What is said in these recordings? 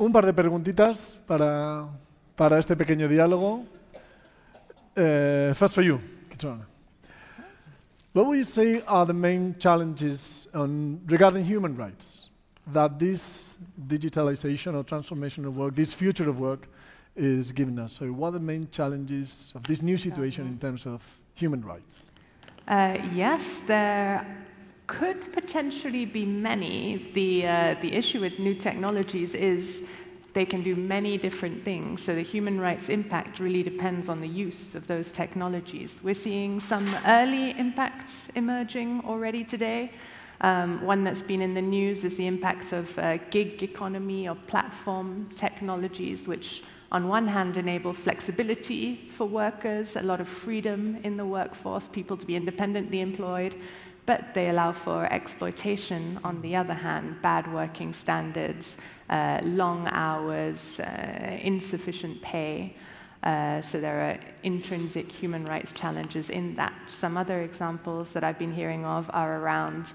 un par de preguntitas para este pequeño diálogo. First for you, Kitrona. What would you say are the main challenges regarding human rights that this digitalization or transformation of work, this future of work, is giving us? So what are the main challenges of this new situation in terms of human rights? Yes, there could potentially be many. The issue with new technologies is they can do many different things, so the human rights impact really depends on the use of those technologies. We're seeing some early impacts emerging already today. One that's been in the news is the impact of gig economy or platform technologies, which on one hand enable flexibility for workers, a lot of freedom in the workforce, people to be independently employed, but they allow for exploitation on the other hand, bad working standards, long hours, insufficient pay. So there are intrinsic human rights challenges in that. Some other examples that I've been hearing of are around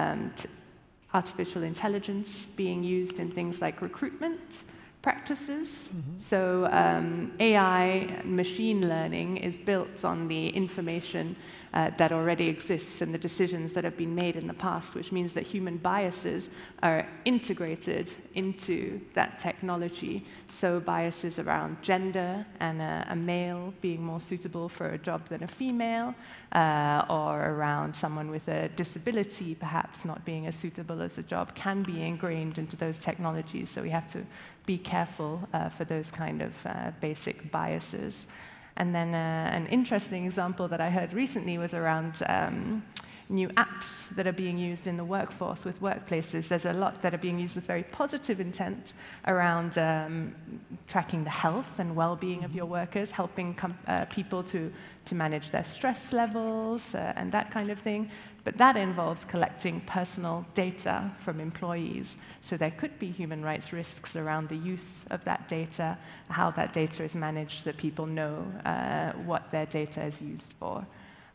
artificial intelligence being used in things like recruitment practices. So AI, machine learning, is built on the information that already exists and the decisions that have been made in the past, which means that human biases are integrated into that technology. So biases around gender and a male being more suitable for a job than a female, or around someone with a disability perhaps not being as suitable as a job, can be ingrained into those technologies. So we have to be careful for those kind of basic biases. And then an interesting example that I heard recently was around new apps that are being used in the workforce with workplaces. There's a lot that are being used with very positive intent around tracking the health and well-being of your workers, helping people to manage their stress levels and that kind of thing. But that involves collecting personal data from employees. So there could be human rights risks around the use of that data, how that data is managed, so that people know what their data is used for.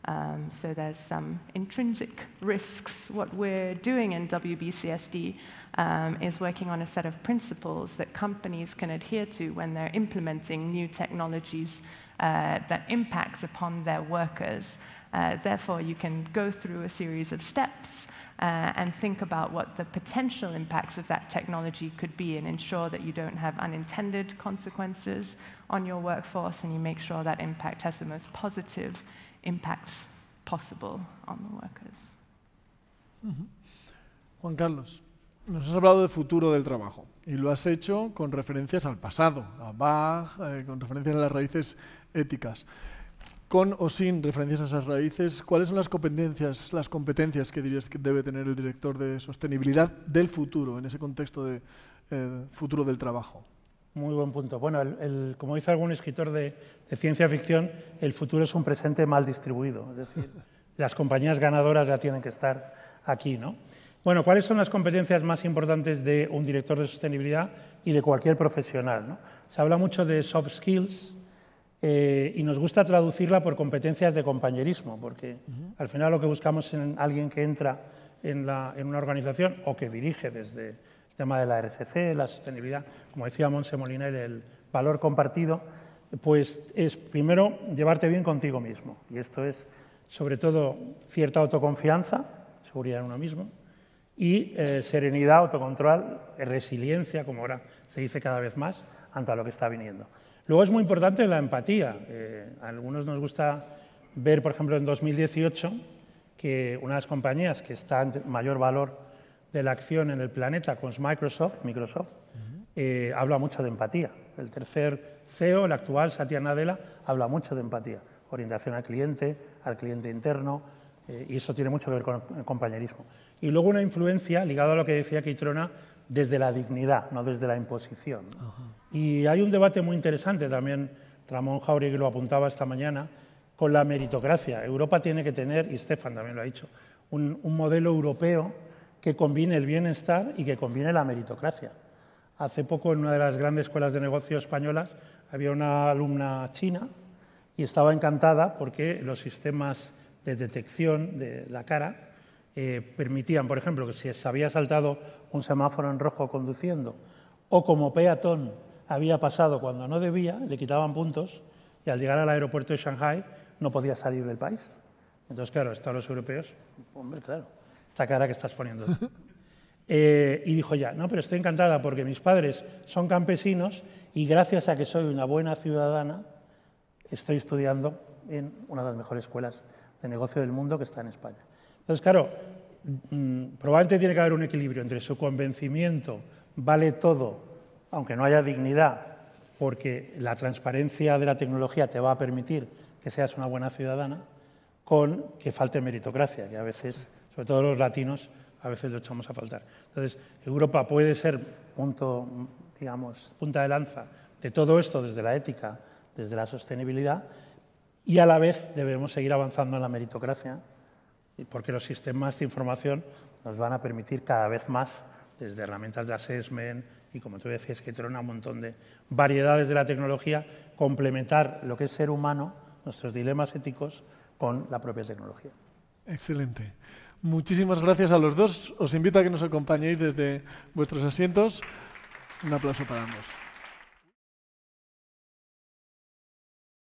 So there's some intrinsic risks. What we're doing in WBCSD is working on a set of principles that companies can adhere to when they're implementing new technologies that impact upon their workers. Therefore, you can go through a series of steps and think about what the potential impacts of that technology could be and ensure that you don't have unintended consequences on your workforce, and you make sure that impact has the most positive impact possible on the workers. Juan Carlos, nos has hablado del futuro del trabajo y lo has hecho con referencias al pasado, a Bach, con referencias a las raíces éticas. Con o sin referencias a esas raíces, ¿cuáles son las competencias que dirías que debe tener el director de sostenibilidad del futuro, en ese contexto de futuro del trabajo? Muy buen punto. Bueno, como dice algún escritor de ciencia ficción, el futuro es un presente mal distribuido. Es decir, las compañías ganadoras ya tienen que estar aquí, ¿no? Bueno, ¿cuáles son las competencias más importantes de un director de sostenibilidad y de cualquier profesional, ¿no? Se habla mucho de soft skills y nos gusta traducirla por competencias de compañerismo, porque al final lo que buscamos en alguien que entra en una organización o que dirige desde el tema de la RCC, la sostenibilidad, como decía Montse Moliner, el valor compartido, pues es primero llevarte bien contigo mismo. Y esto es sobre todo cierta autoconfianza, seguridad en uno mismo, y serenidad, autocontrol, resiliencia, como ahora se dice cada vez más, ante lo que está viniendo. Luego es muy importante la empatía. A algunos nos gusta ver, por ejemplo, en 2018, que una de las compañías que está en mayor valor de la acción en el planeta, con Microsoft, habla mucho de empatía. El tercer CEO, el actual, Satya Nadella, habla mucho de empatía. Orientación al cliente interno, y eso tiene mucho que ver con el compañerismo. Y luego una influencia, ligada a lo que decía Kitrona, desde la dignidad, no desde la imposición. Y hay un debate muy interesante también, Ramón Jáuregui lo apuntaba esta mañana, con la meritocracia. Europa tiene que tener, y Stefan también lo ha dicho, un modelo europeo que combine el bienestar y que combine la meritocracia. Hace poco, en una de las grandes escuelas de negocios españolas, había una alumna china y estaba encantada porque los sistemas de detección de la cara permitían, por ejemplo, que si se había saltado un semáforo en rojo conduciendo o como peatón había pasado cuando no debía, le quitaban puntos y al llegar al aeropuerto de Shanghái no podía salir del país. Entonces, claro, esto a los europeos, hombre, claro, esta cara que estás poniendo. Y dijo ya, no, pero estoy encantada porque mis padres son campesinos y gracias a que soy una buena ciudadana estoy estudiando en una de las mejores escuelas de negocio del mundo que está en España. Entonces, claro, probablemente tiene que haber un equilibrio entre su convencimiento, vale todo, aunque no haya dignidad, porque la transparencia de la tecnología te va a permitir que seas una buena ciudadana, con que falte meritocracia, que a veces, sobre todo los latinos, a veces lo echamos a faltar. Entonces, Europa puede ser punta de lanza de todo esto desde la ética, desde la sostenibilidad, y a la vez debemos seguir avanzando en la meritocracia, porque los sistemas de información nos van a permitir cada vez más, desde herramientas de assessment y, como tú decías, que tiene un montón de variedades de la tecnología, complementar lo que es ser humano, nuestros dilemas éticos, con la propia tecnología. Excelente. Muchísimas gracias a los dos. Os invito a que nos acompañéis desde vuestros asientos. Un aplauso para ambos.